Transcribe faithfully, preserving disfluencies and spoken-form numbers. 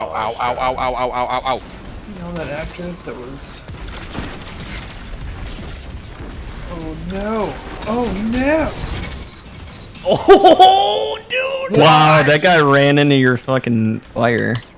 Ow, ow, ow, ow, ow, ow, ow, ow, ow. You know that actress that was... Oh no! Oh no! Oh, dude! Wow, that guy ran into your fucking fire.